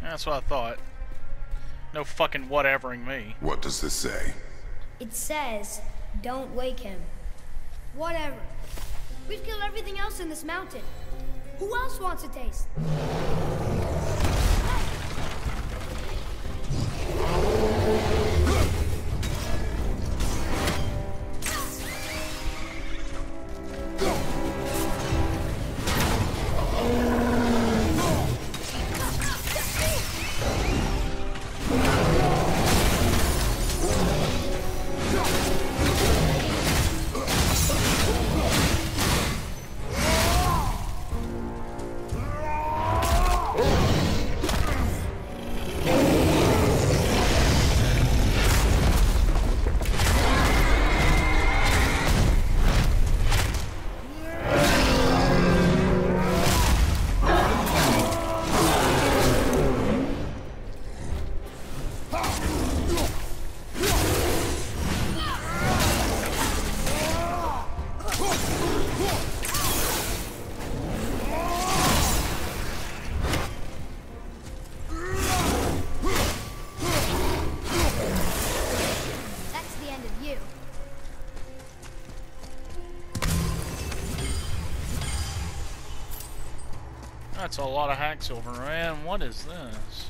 That's what I thought. No fucking whatevering me. What does this say? It says, don't wake him. Whatever. We've killed everything else in this mountain. Who else wants a taste? That's a lot of hack silver, man. What is this?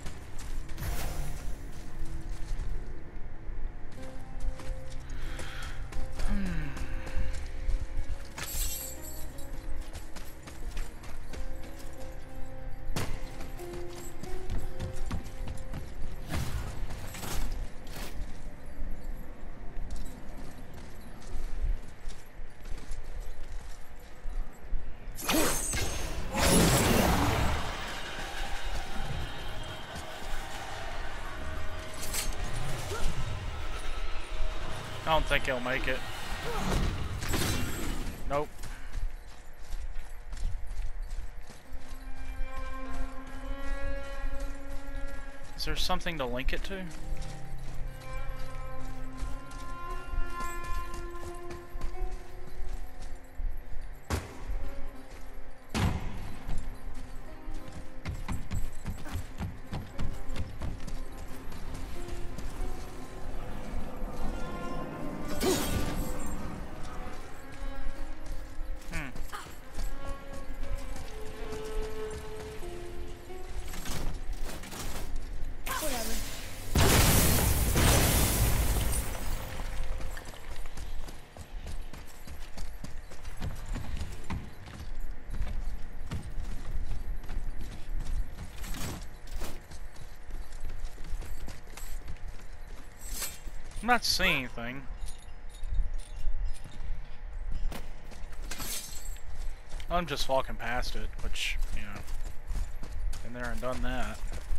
I don't think he'll make it. Nope. Is there something to link it to? I'm not seeing anything. I'm just walking past it, which, you know, been there and done that.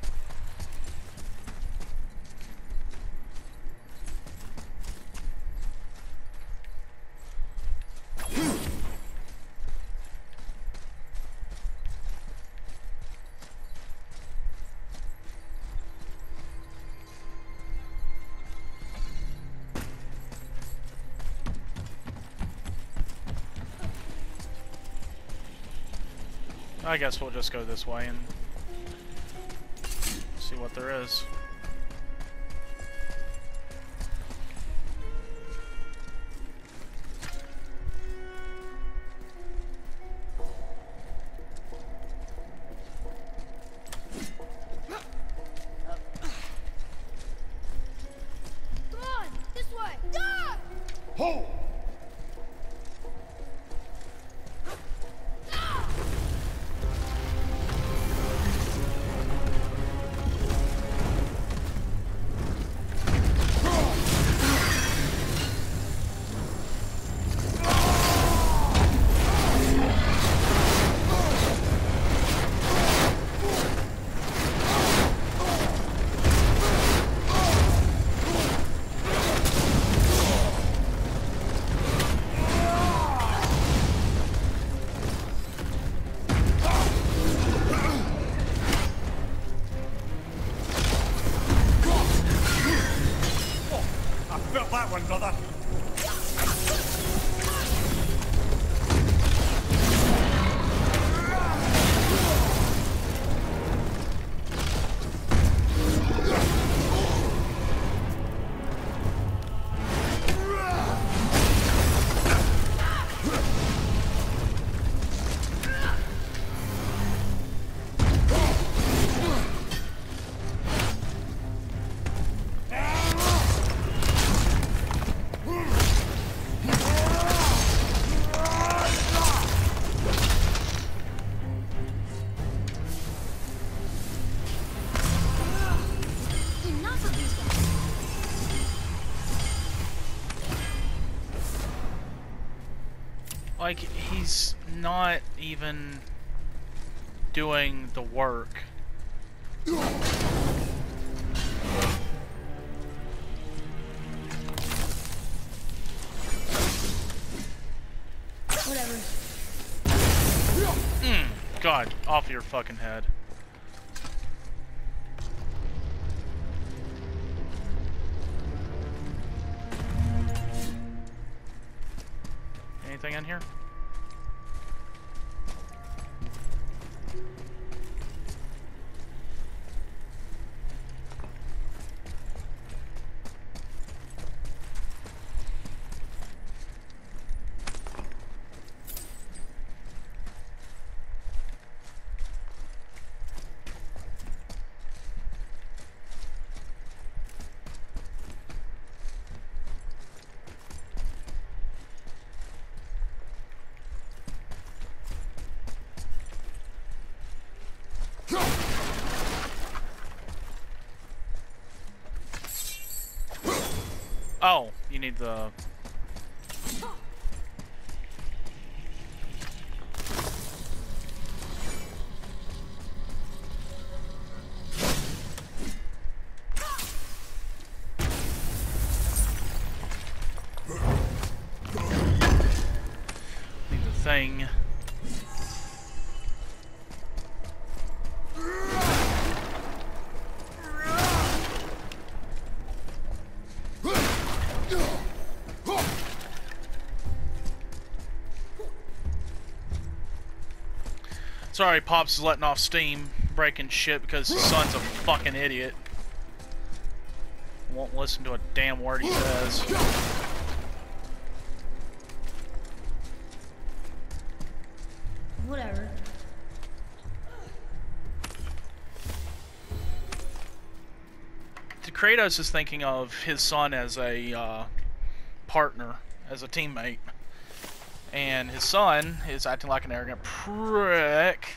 I guess we'll just go this way and see what there is. Come on, this way. Yeah! Hold! Like, he's not even doing the work. Whatever. God, off your fucking head. Anything in here? Oh, you need the... Need the thing. Sorry, Pops is letting off steam, breaking shit because his son's a fucking idiot. Won't listen to a damn word he says. Whatever. Kratos is thinking of his son as a partner, as a teammate. And his son is acting like an arrogant prick.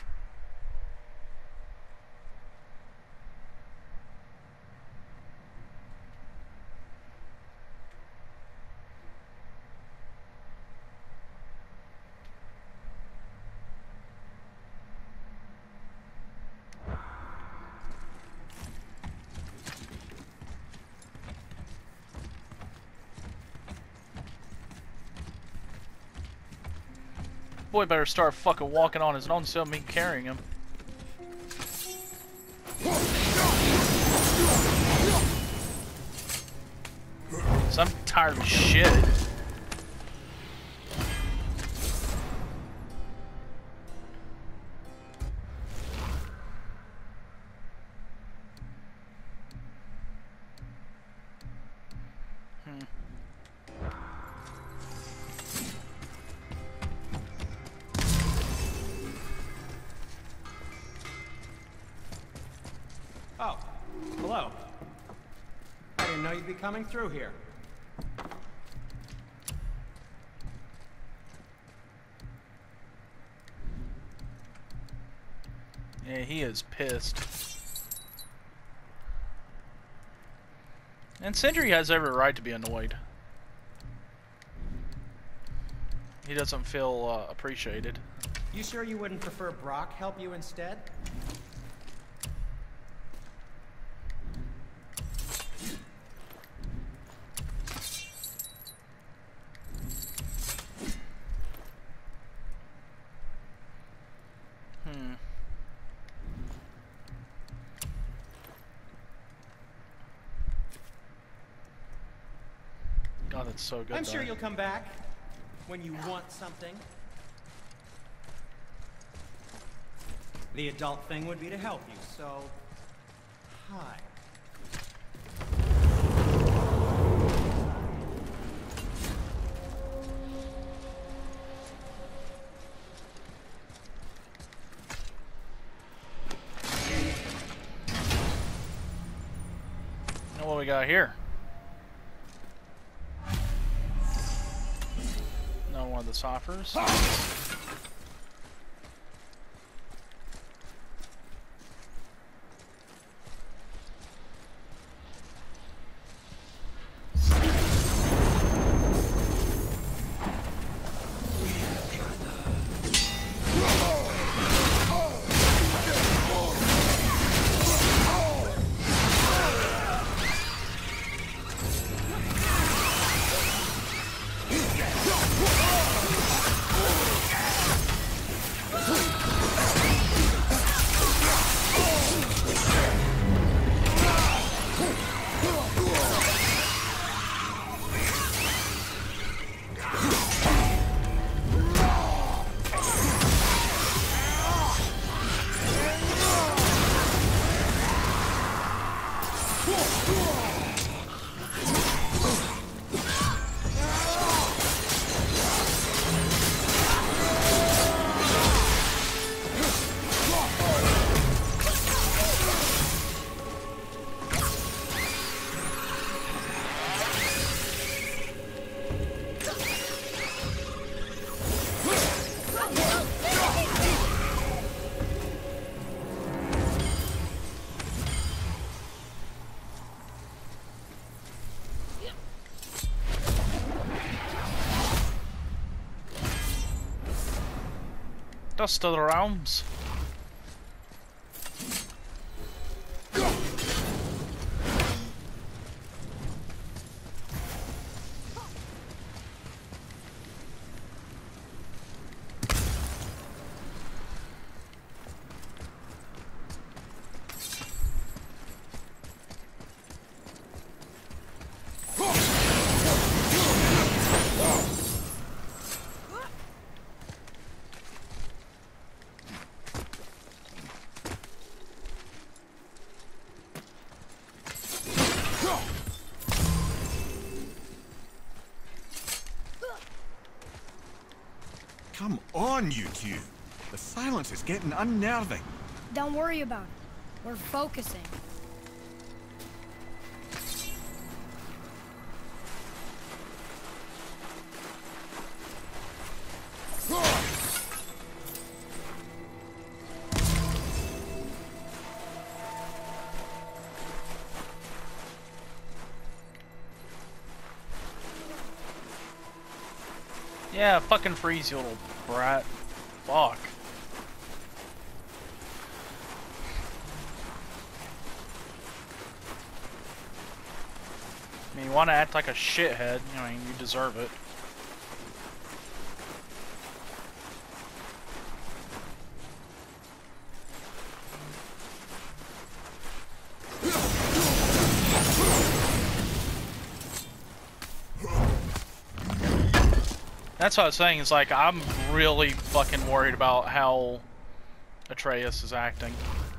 Boy better start fucking walking on his own instead of me carrying him. So I'm tired of shit. Oh, hello. I didn't know you'd be coming through here. Yeah, he is pissed. And Sindri has every right to be annoyed. He doesn't feel appreciated. You sure you wouldn't prefer Brock help you instead? God, that's so good. I'm sure you'll come back when you want something. The adult thing would be to help you, so... Hi. Now what we got here? Another one of the Soffers. us to the realms. Come on, you two. The silence is getting unnerving. Don't worry about it. We're focusing. Yeah, fucking freeze, you little brat. Fuck. I mean, you want to act like a shithead, I mean, you deserve it. That's what I was saying, it's like, I'm really fucking worried about how Atreus is acting.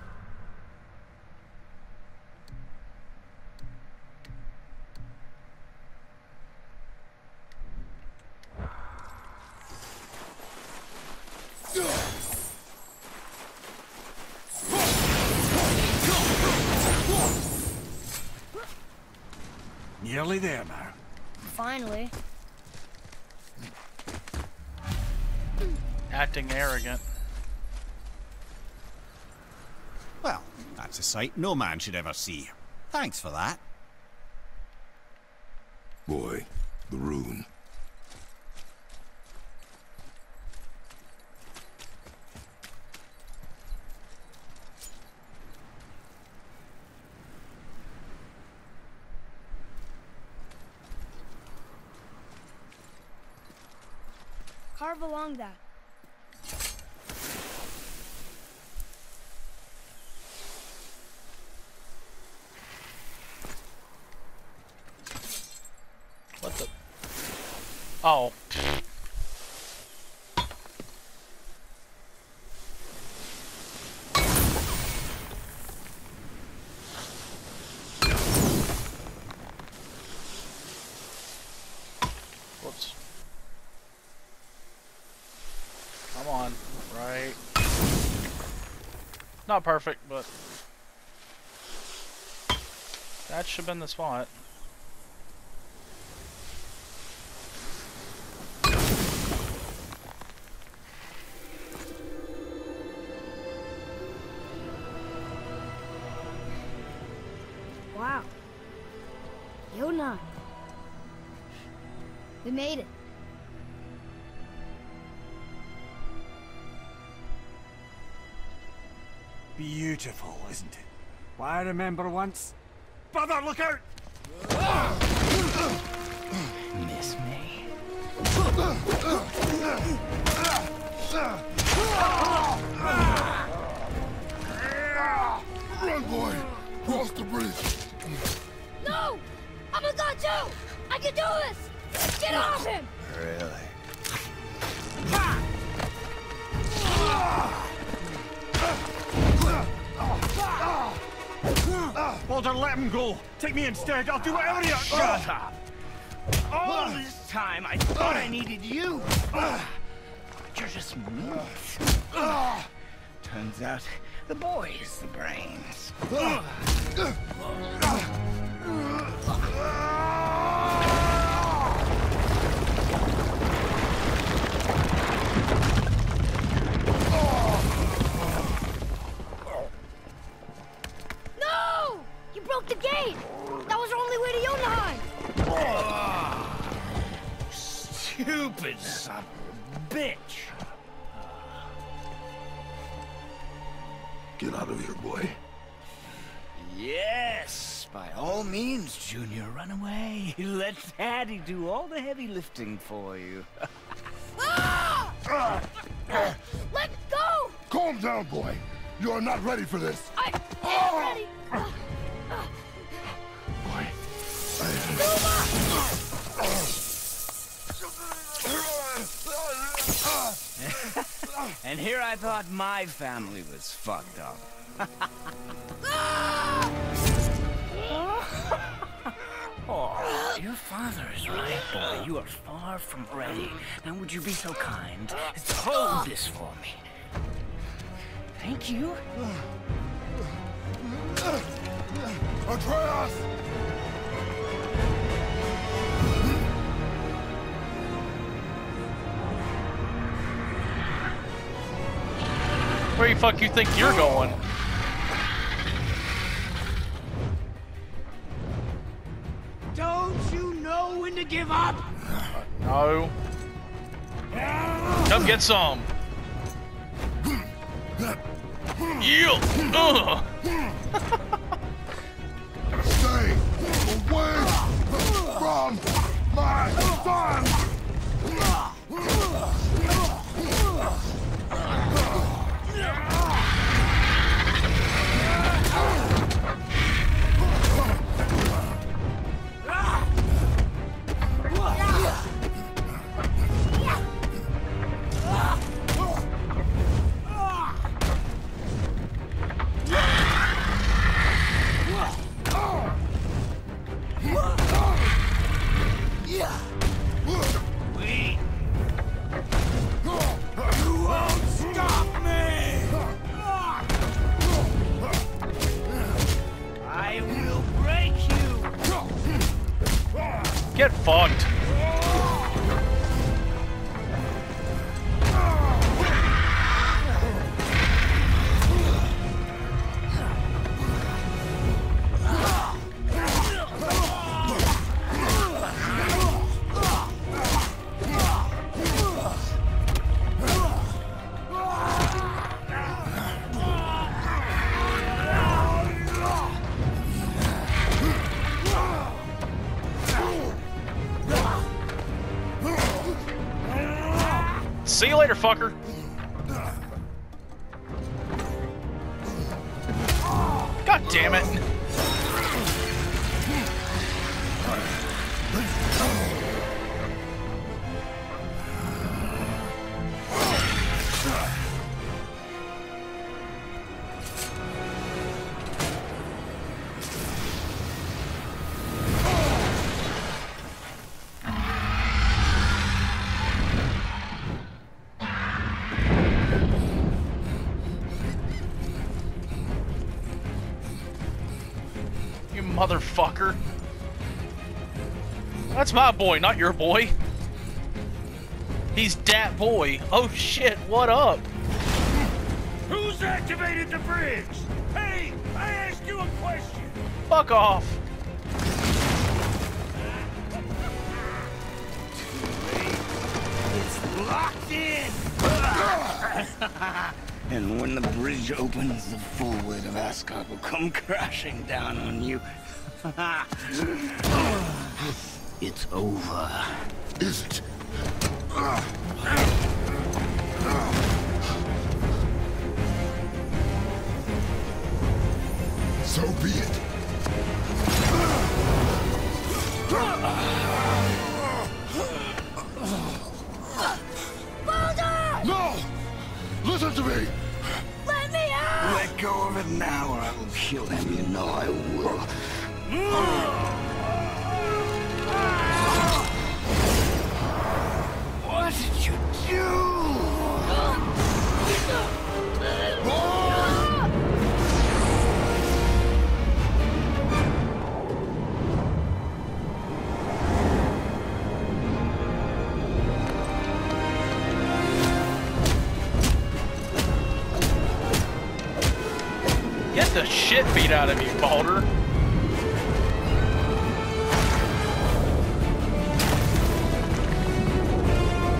Nearly there now. Finally. Acting arrogant. Well, that's a sight no man should ever see. Thanks for that. Boy, the rune. Carve along that. What the? Oh. Whoops. Come on, right. Not perfect, but that should have been the spot. Wow. Yona. We made it. Beautiful, isn't it? Why, I remember once. Brother, look out! Miss me? Run, boy! Cross the bridge! No! I'm a god too! I can do this! Get off him! Really? Walter, let him go. Take me instead. I'll do whatever you... Shut up! All this time I thought I needed you! But you're just meat. Turns out the boy is the brains. No! You broke the gate! That was our only way to Jotunheim! Stupid son of a bitch! Get out of here, boy. Yes, by all means, Junior, run away. Let Daddy do all the heavy lifting for you. Let go! Calm down, boy. You are not ready for this. I am ready! Boy. And here I thought my family was fucked up. Oh, your father is right, boy. You are far from ready. Now, would you be so kind as to hold this for me? Thank you. Atreus! Where the fuck you think you're going? Don't you know when to give up? No. Come get some. Yeah. Stay away from my son! Get fucked. See you later, fucker. God damn it. You motherfucker. That's my boy, not your boy. He's dat boy. Oh shit, what up? Who's activated the bridge? Hey, I asked you a question. Fuck off. It's locked in. And when the bridge opens, the full weight of Asgard will come crashing down on you. It's over. Is it? So be it. No! Listen to me! Let me out! Let go of it now or I will kill him. You know I will. What did you do? Get the shit beat out of you, Baldur.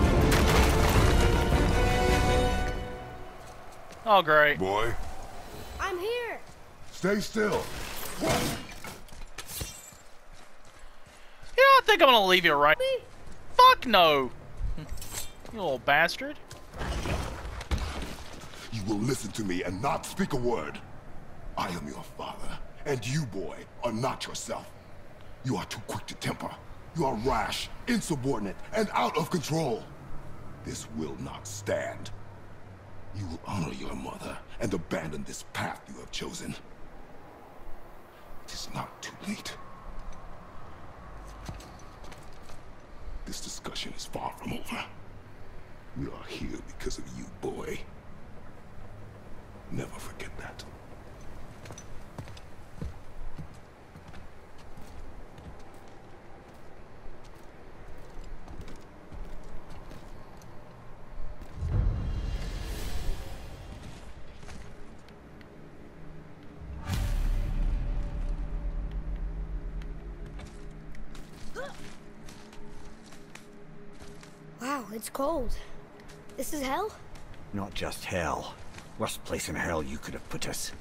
Oh, great. Boy, I'm here. Stay still. Yeah, I think I'm gonna leave you right. Fuck no. You little bastard. You will listen to me and not speak a word. I am your father, and you, boy, are not yourself. You are too quick to temper. You are rash, insubordinate, and out of control. This will not stand. You will honor your mother and abandon this path you have chosen. It is not too late. This discussion is far from over. We are here because of you, boy. Never forget that. Wow, it's cold. This is hell? Not just hell. Worst place in hell you could have put us.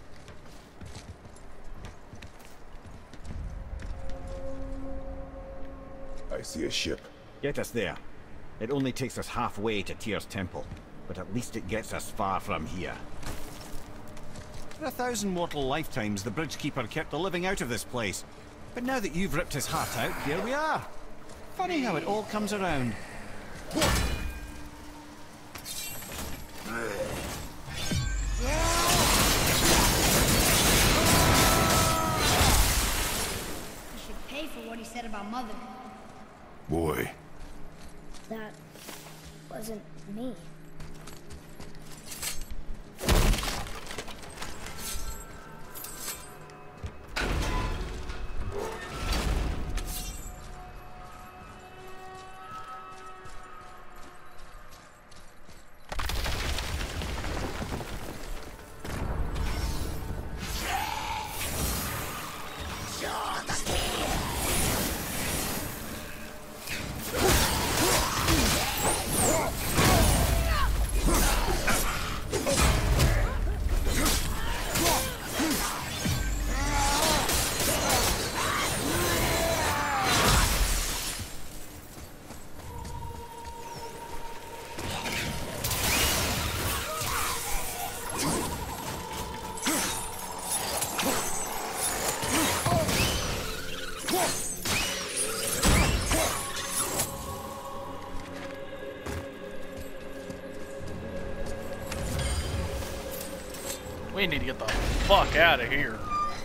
I see a ship. Get us there. It only takes us halfway to Tyr's temple, but at least it gets us far from here. For 1,000 mortal lifetimes, the Bridgekeeper kept the living out of this place. But now that you've ripped his heart out, here we are. Funny how it all comes around. He should pay for what he said about Mother. Boy, That wasn't me. We need to get the fuck out of here.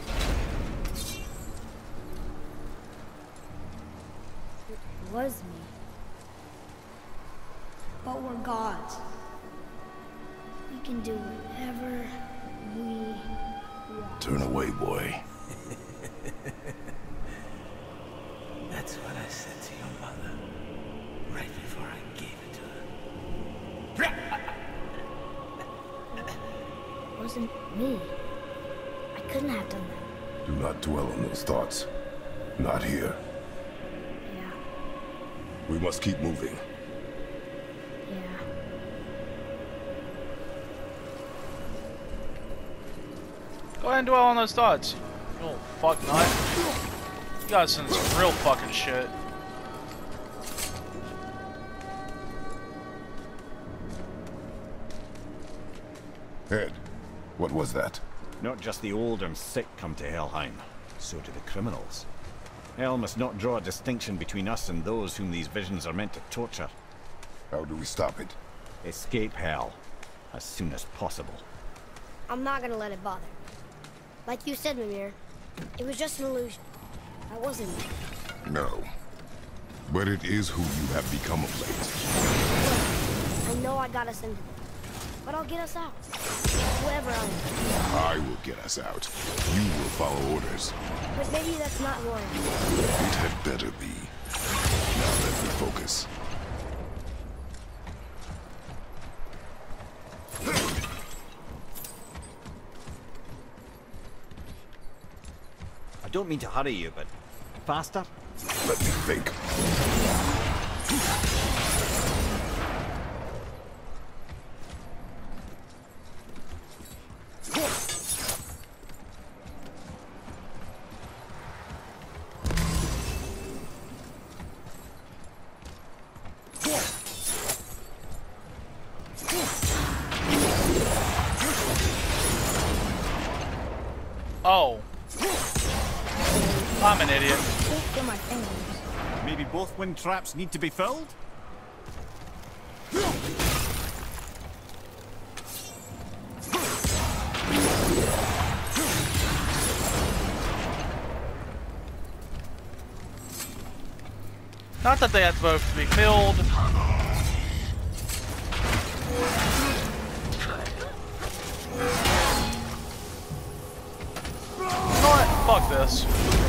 It was me. But we're gods. We can do whatever we want. turn away, boy. That's what I said to your mother right before I gave it to her. It wasn't me. I couldn't have done that. Do not dwell on those thoughts. Not here. Yeah, We must keep moving. yeah. Go ahead and dwell on those thoughts. You little fuck nut. You guys in some real fucking shit. Ed, what was that? Not just the old and sick come to Helheim, so do the criminals. Hell must not draw a distinction between us and those whom these visions are meant to torture. How do we stop it? Escape Hell as soon as possible. I'm not gonna let it bother. Like you said, Mimir, it was just an illusion. That wasn't me. No. But it is who you have become of late. I know I got us into this, but I'll get us out. Whoever I am. I will get us out. You will follow orders. But maybe that's not who I am. It had better be. Now let me focus. I don't mean to hurry you, but faster? Let me think. Oh. I'm an idiot. Don't feel my fingers. Maybe both wind traps need to be filled? Not that they have both to be filled. You know what? Fuck this.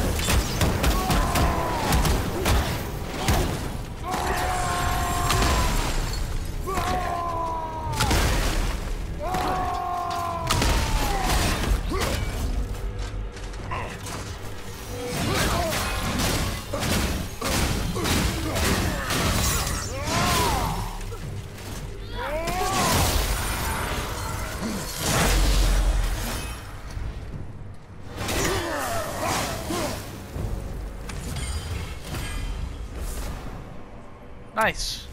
Nice.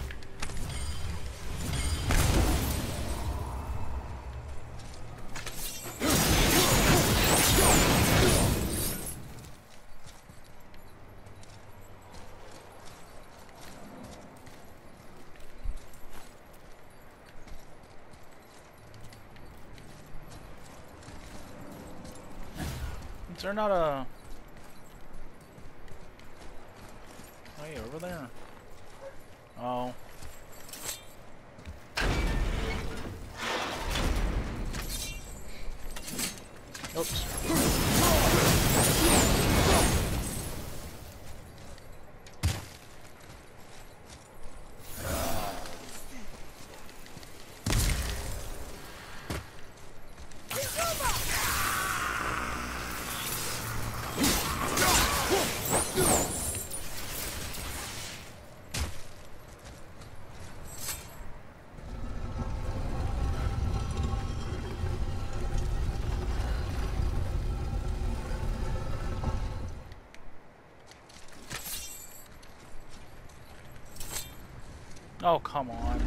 Is there not a... Hey, over there. Oh. Oops. Oh, come on.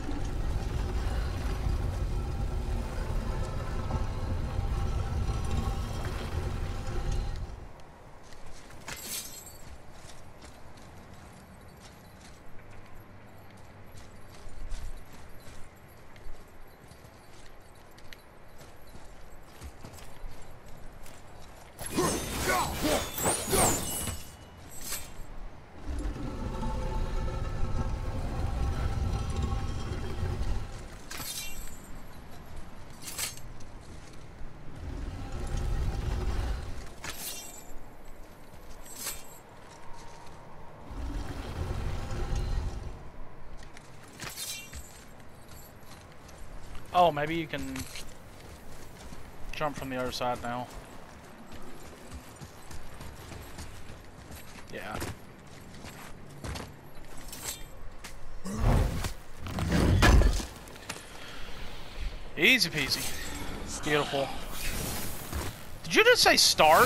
Oh, maybe you can jump from the other side now. Yeah. Easy peasy. Beautiful. Did you just say Stark?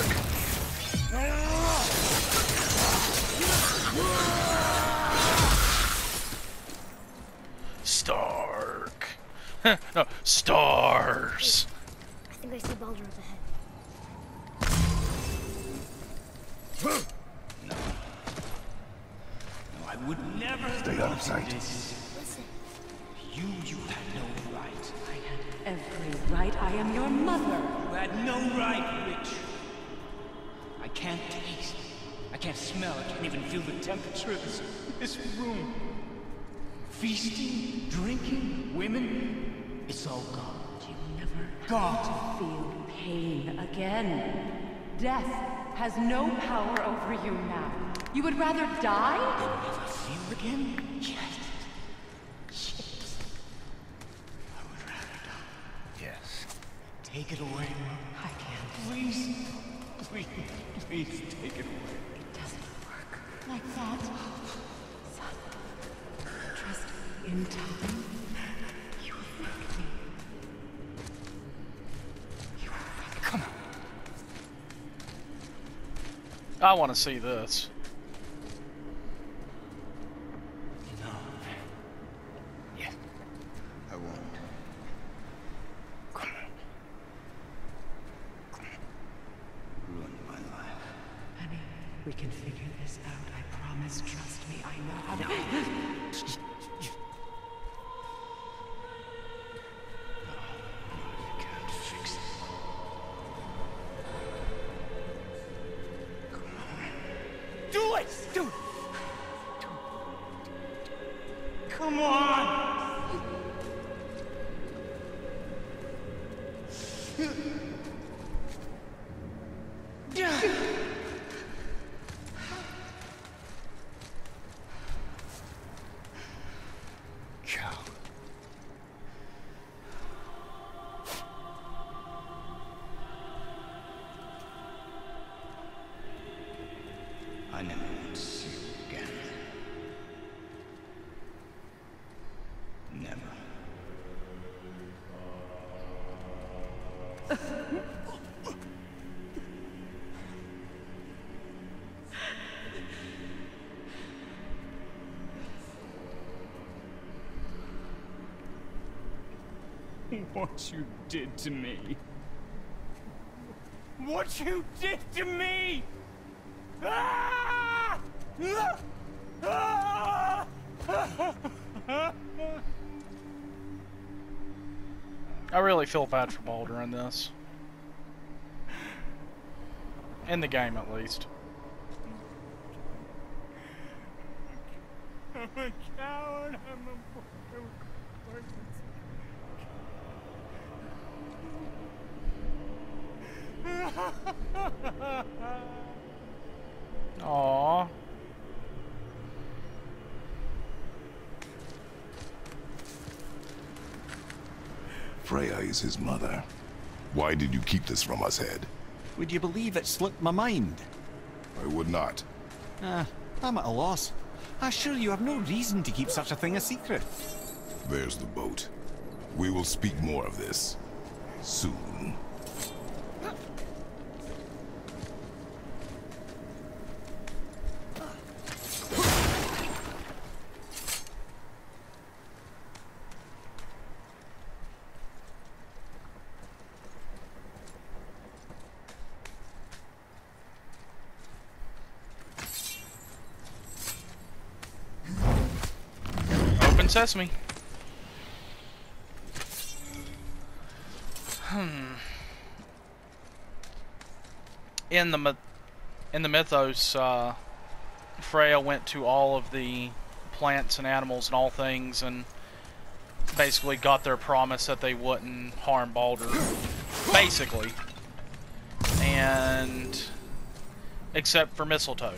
Stark. No, stars. I think I see Baldur up ahead. No, I would never. Stay out of sight. Listen. You had no right. I had every right. I am your mother. You had no right, witch. I can't taste. I can't smell. I can't even feel the temperature of this room. Feasting, drinking, women. It's all gone. You never Gone. feel pain again. Death has no power over you now. You would rather die? Never feel again? Yes. I would rather die. Yes. Take it away. I can't. Please. Please take it away. It doesn't work like that. Son, trust me. In time, you will thank me. You will thank me. Come on. I want to see this. No. Yes. I won't. Come on. Come on. We can figure this out, I promise. Trust me, I know how to. Can't fix it. Come on. Do it! Do it! Come on! Cal. I never want to see you again. Never. What you did to me. What you did to me! Ah! Ah! I really feel bad for Baldur in this. In the game, at least. I'm a coward. Aww. Freya is his mother. Why did you keep this from us, Head? Would you believe it slipped my mind? I would not. I'm at a loss. I assure you have no reason to keep such a thing a secret. There's the boat. We will speak more of this soon. Open sesame. In the mythos, Freya went to all of the plants and animals and all things and basically got their promise that they wouldn't harm Baldur. Basically. And except for mistletoe.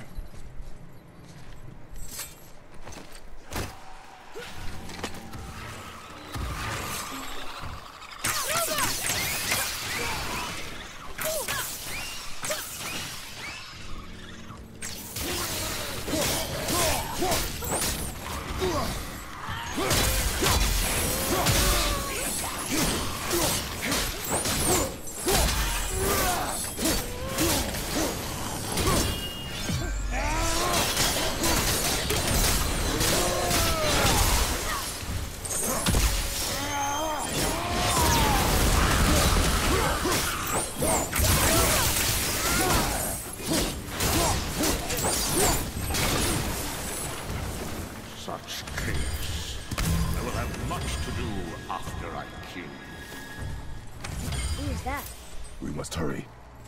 Such chaos. I will have much to do after I kill you. Who is that? We must hurry.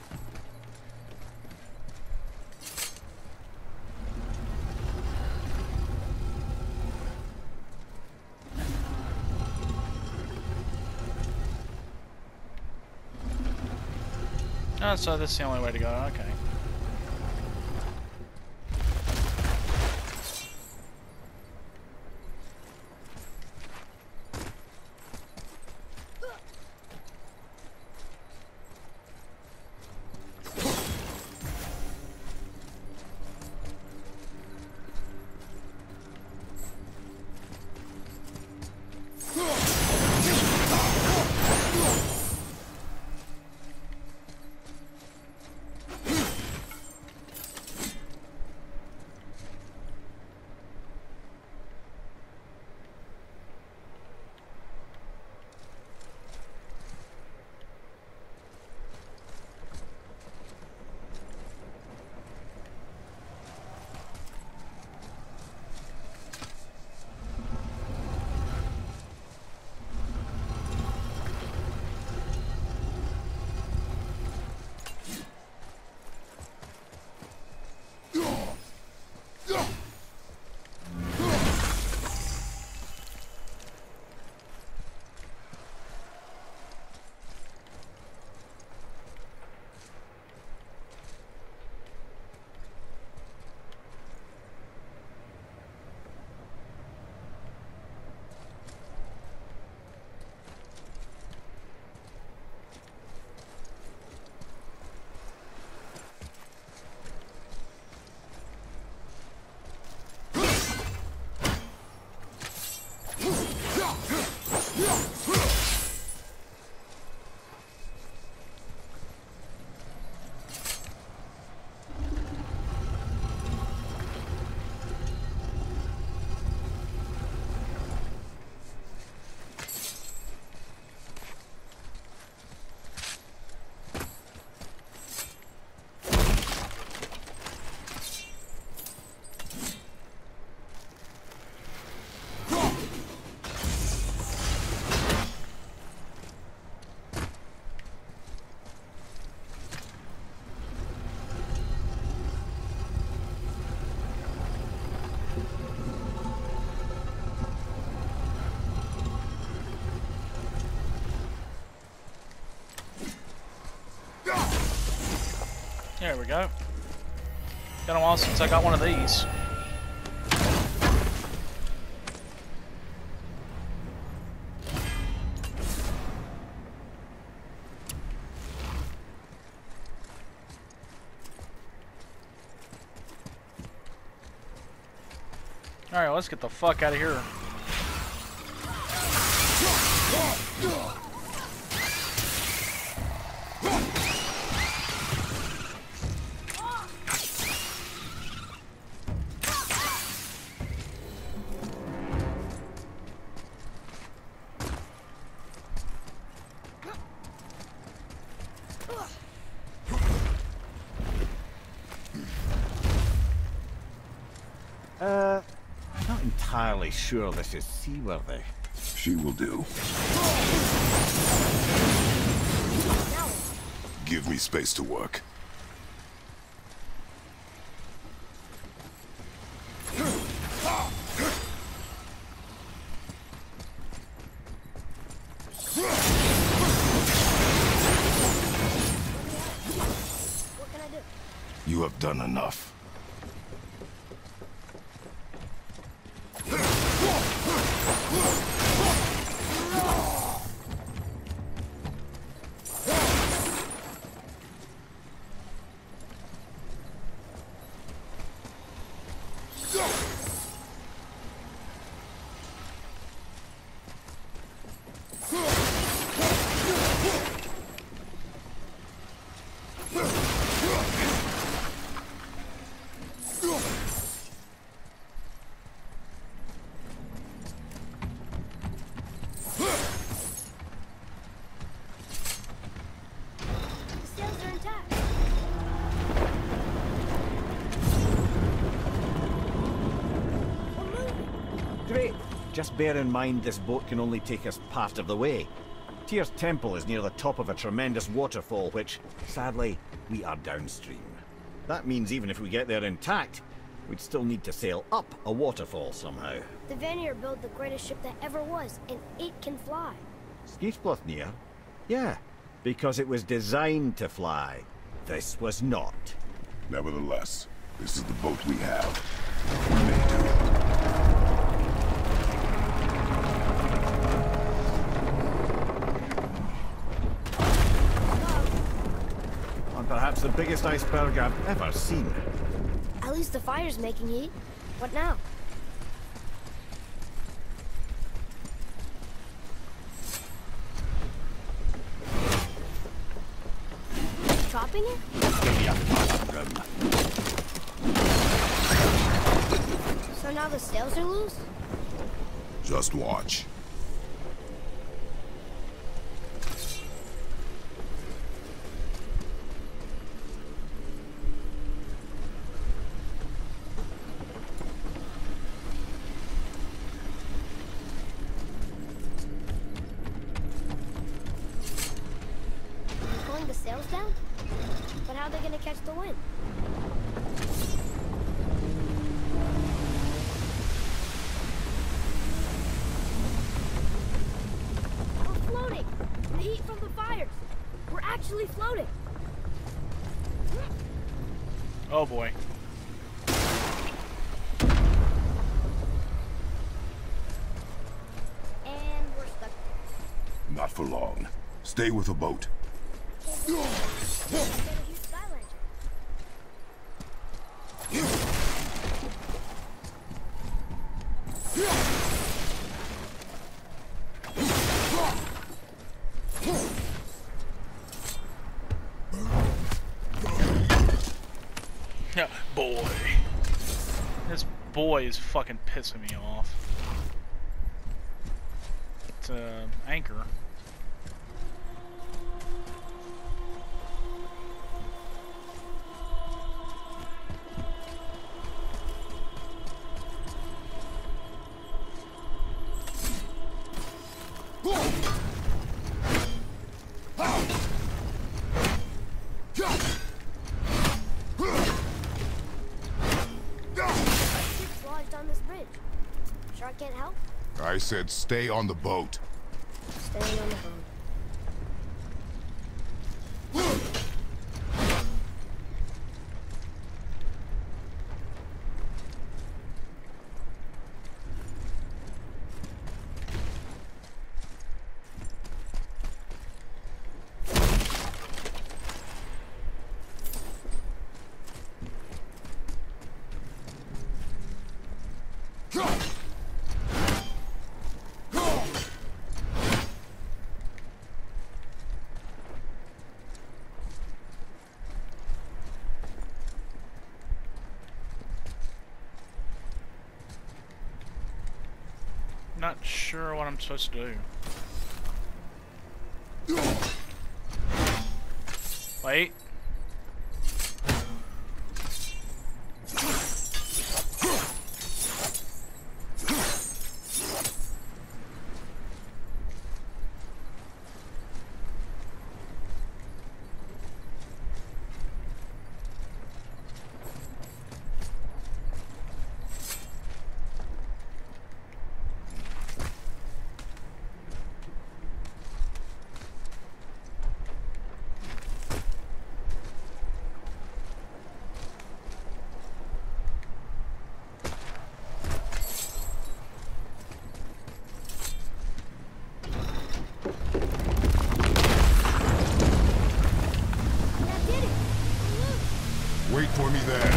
Oh, so this is the only way to go. Okay. There we go. Been a while since I got one of these. Alright, let's get the fuck out of here. Not entirely sure this is seaworthy. She will do. Give me space to work. What can I do? You have done enough. Great. Just bear in mind this boat can only take us part of the way. Tyr's Temple is near the top of a tremendous waterfall, which, sadly, we are downstream. That means even if we get there intact, we'd still need to sail up a waterfall somehow. The Vanir built the greatest ship that ever was, and it can fly. Skidbladnir? Yeah, because it was designed to fly. This was not. Nevertheless, this is the boat we have. We may do it. And perhaps the biggest iceberg I've ever seen. At least the fire's making heat. What now? Chopping it? So now the sails are loose? Just watch. Pulling the sails down? But how are they gonna catch the wind? We're floating! The heat from the fires! We're actually floating! Oh boy. And we're stuck. Not for long. Stay with the boat. Get a huge sky lantern. Yeah, boy. This boy is fucking pissing me off. It's anchor. Ship's lodged on this bridge. Sure I can't help? I said stay on the boat. Staying on the boat. not sure what I'm supposed to do. Wait. Wait for me there.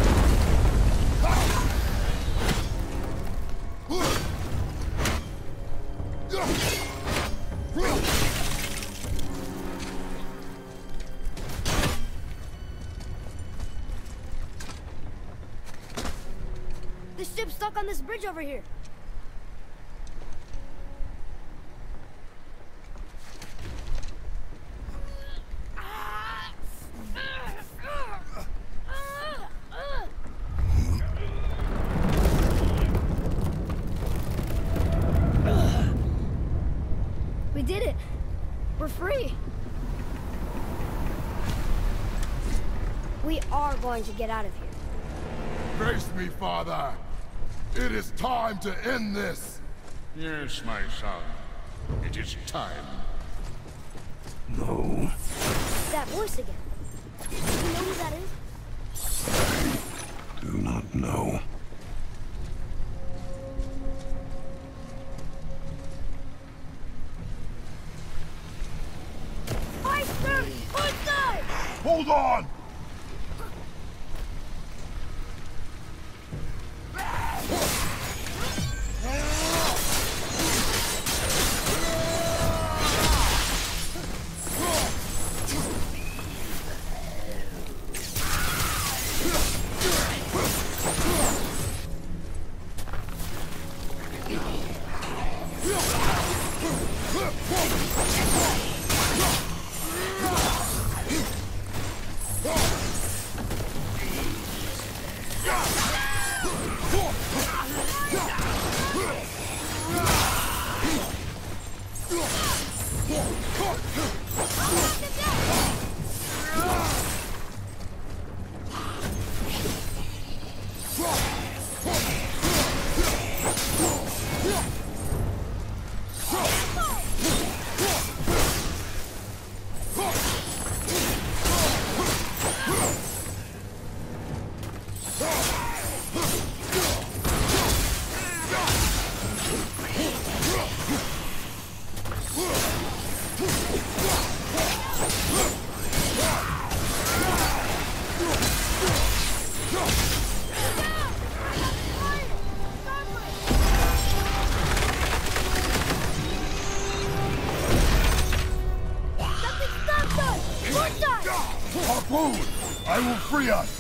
The ship's stuck on this bridge over here. We did it. We're free. We are going to get out of here. Grace me, Father. It is time to end this. Yes, my son. It is time. No. That voice again. Do you know who that is? Do not know. Iceberg! Outside! Hold on! Harpoon! I will free us!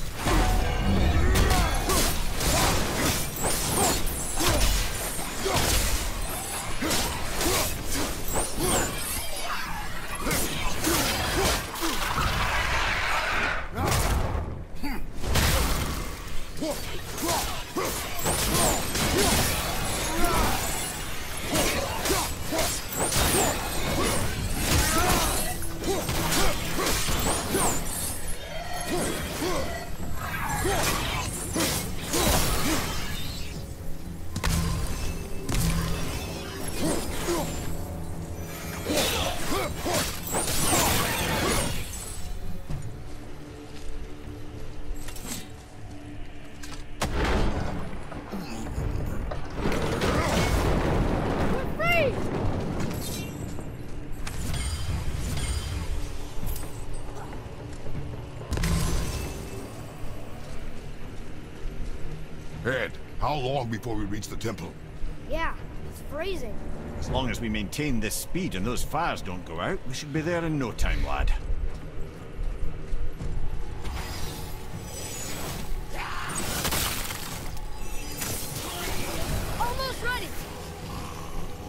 Ed, how long before we reach the temple? Yeah, it's freezing. As long as we maintain this speed and those fires don't go out, we should be there in no time, lad. Almost ready.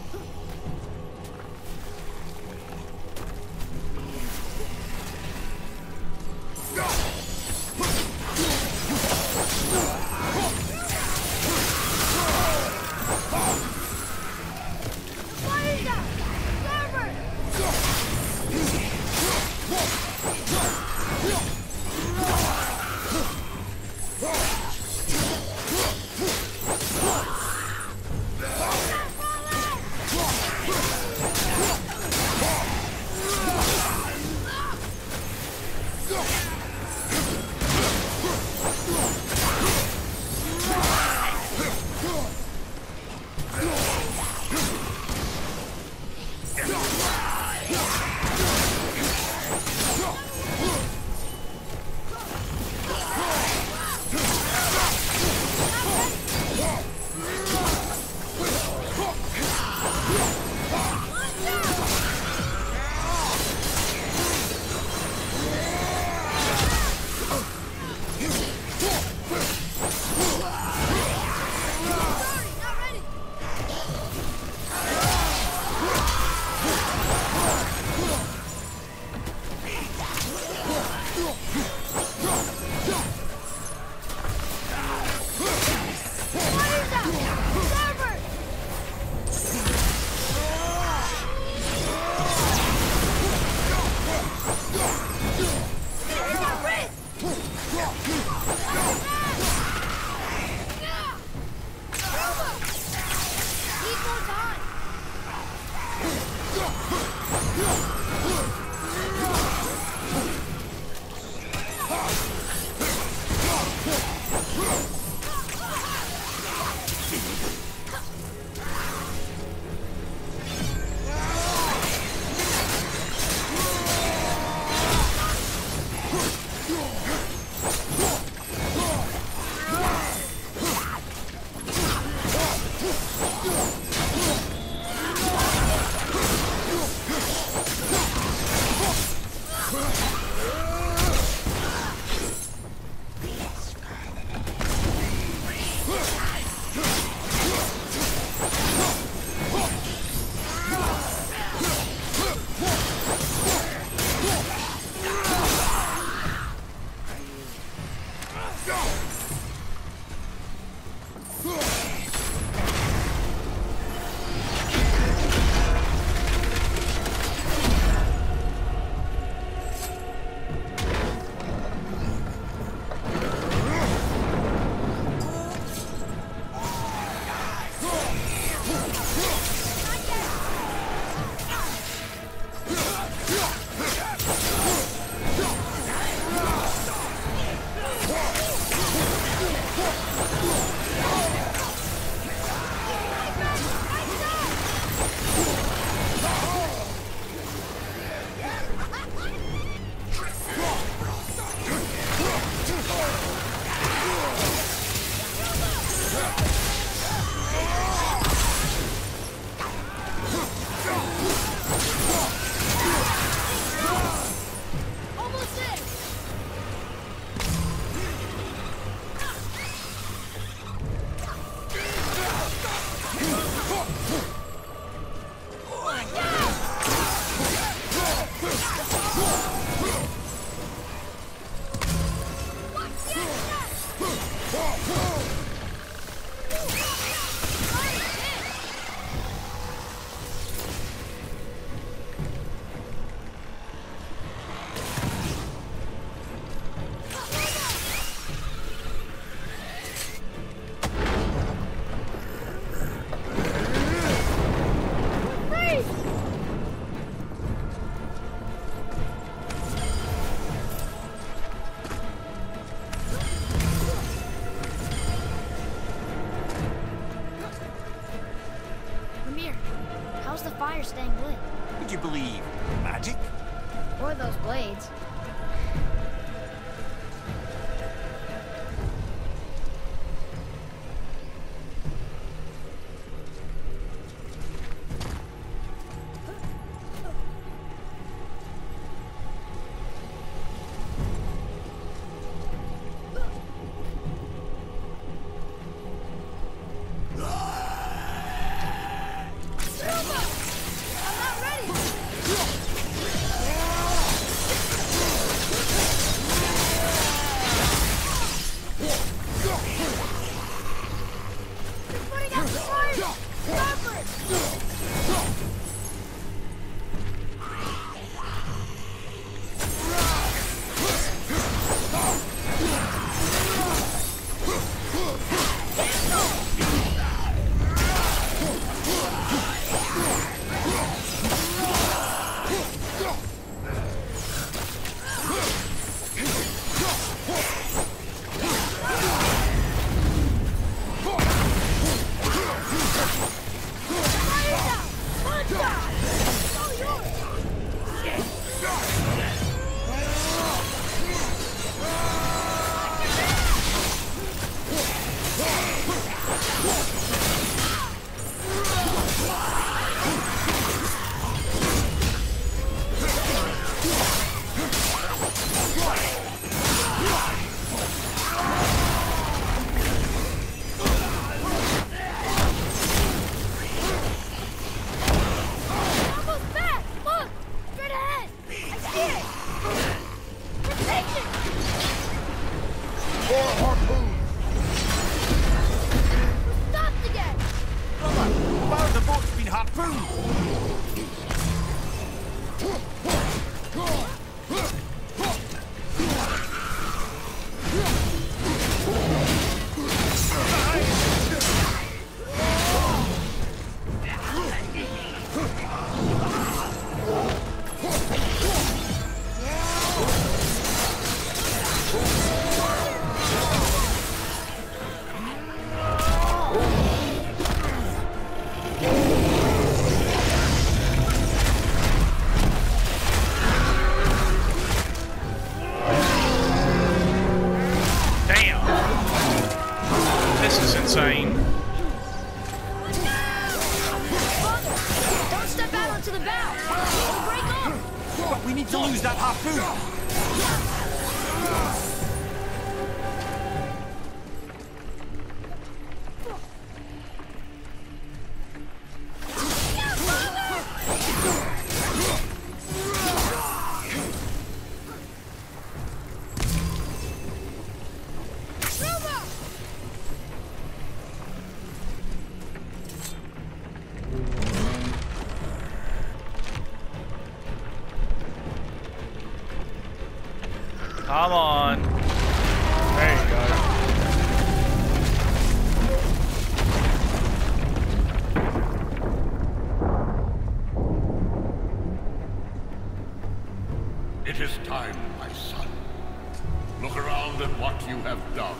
More harpoons! Stopped again! Brother, part of the boat's been harpooned! Insane. Don't step out onto the bow. It'll break off. But we need to lose that harpoon! Come on. There you go. It is time, my son. Look around at what you have done.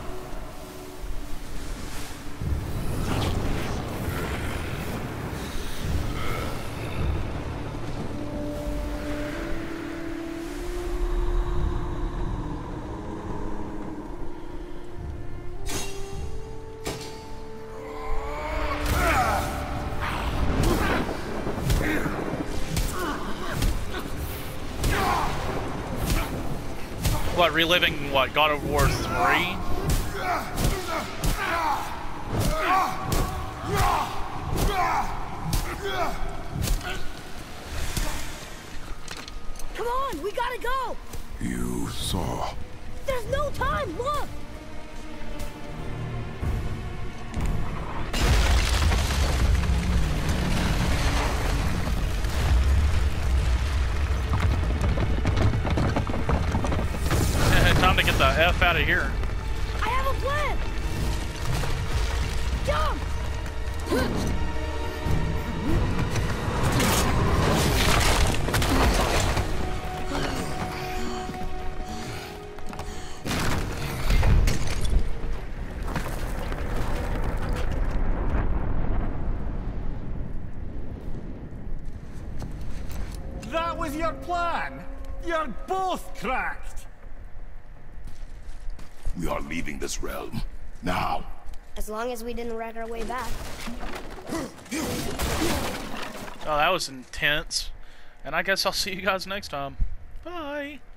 What, reliving what, God of War 3? Come on, we gotta go. You saw. There's no time, look. Time to get the F out of here. I have a plan. Jump. That was your plan? You're both cracked! We are leaving this realm. Now. As long as we didn't wreck our way back. Oh, that was intense. And I guess I'll see you guys next time. Bye.